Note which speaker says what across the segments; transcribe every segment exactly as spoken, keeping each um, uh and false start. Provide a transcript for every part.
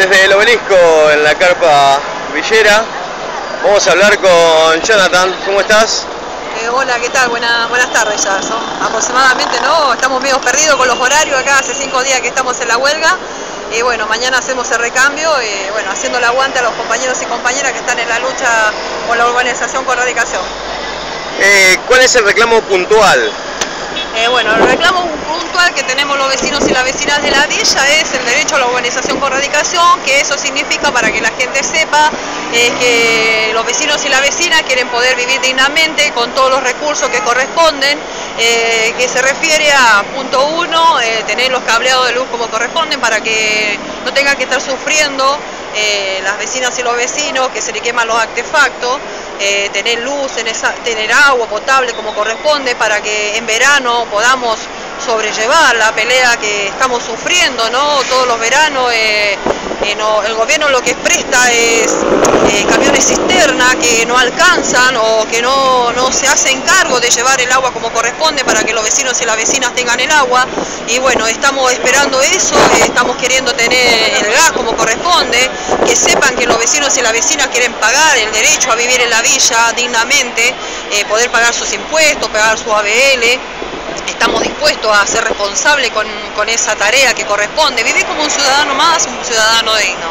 Speaker 1: desde el obelisco en la carpa villera. Vamos a hablar con Jonathan. ¿Cómo estás?
Speaker 2: Eh, hola, ¿qué tal? Buena, buenas tardes ya. Son aproximadamente, ¿no? Estamos medio perdidos con los horarios acá, hace cinco días que estamos en la huelga. Y bueno, mañana hacemos el recambio, y bueno, haciendo el aguante a los compañeros y compañeras que están en la lucha por la urbanización con radicación.
Speaker 1: Eh, ¿Cuál es el reclamo puntual?
Speaker 2: Eh, bueno, el reclamo puntual que tenemos los vecinos y las vecinas de la villa es el derecho a la urbanización con radicación, que eso significa, para que la gente sepa, eh, que los vecinos y las vecinas quieren poder vivir dignamente con todos los recursos que corresponden, eh, que se refiere a punto uno, eh, tener los cableados de luz como corresponden para que no tengan que estar sufriendo eh, las vecinas y los vecinos que se le queman los artefactos. Eh, tener luz, tener, tener agua potable como corresponde para que en verano podamos sobrellevar la pelea que estamos sufriendo, ¿no? Todos los veranos eh, eh, no, el gobierno lo que presta es eh, camiones cisterna que no alcanzan o que no, no se hacen cargo de llevar el agua como corresponde para que los vecinos y las vecinas tengan el agua. Y bueno, estamos esperando eso, eh, estamos queriendo tener el gas como corresponde, que sepan que los vecinos y las vecinas quieren pagar el derecho a vivir en la villa dignamente, eh, poder pagar sus impuestos, pagar su A B L. Estamos dispuestos a ser responsables con, con esa tarea que corresponde, vivir como un ciudadano más, un ciudadano digno.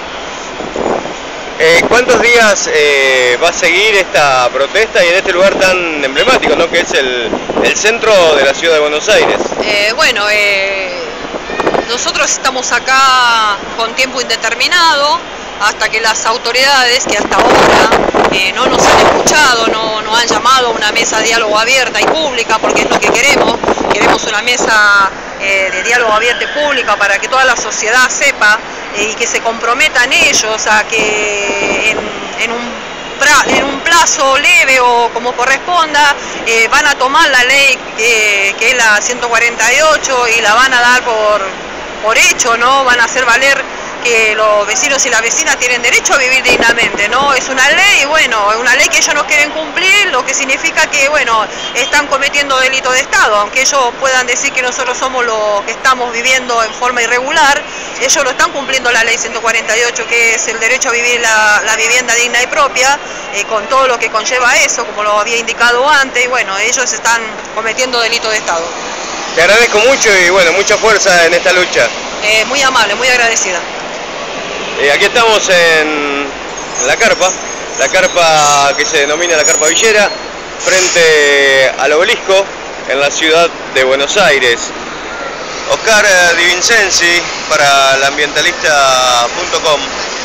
Speaker 1: Eh, ¿Cuántos días eh, va a seguir esta protesta y en este lugar tan emblemático, ¿no? Que es el, el centro de la ciudad de Buenos Aires?
Speaker 2: Eh, bueno, eh, nosotros estamos acá con tiempo indeterminado hasta que las autoridades, que hasta ahora eh, no nos han escuchado, no nos han llamado a una mesa de diálogo abierta y pública, porque es lo que queremos, queremos una mesa eh, de diálogo abierta y pública para que toda la sociedad sepa eh, y que se comprometan ellos a que en, en un en un plazo leve o como corresponda, eh, van a tomar la ley que, que es la ciento cuarenta y ocho y la van a dar por, por hecho, ¿no? Van a hacer valer que los vecinos y las vecinas tienen derecho a vivir dignamente, ¿no? Es una ley, bueno, es una ley que ellos no quieren cumplir, lo que significa que, bueno, están cometiendo delito de Estado, aunque ellos puedan decir que nosotros somos los que estamos viviendo en forma irregular, ellos lo están cumpliendo la ley ciento cuarenta y ocho, que es el derecho a vivir la, la vivienda digna y propia, eh, con todo lo que conlleva eso, como lo había indicado antes, y bueno, ellos están cometiendo delito de Estado.
Speaker 1: Te agradezco mucho y bueno, mucha fuerza en esta lucha.
Speaker 2: Eh, muy amable, muy agradecida.
Speaker 1: Eh, aquí estamos en la carpa, la carpa que se denomina la carpa villera, frente al obelisco en la ciudad de Buenos Aires. Oscar Di Vincenzi para la ambientalista punto com.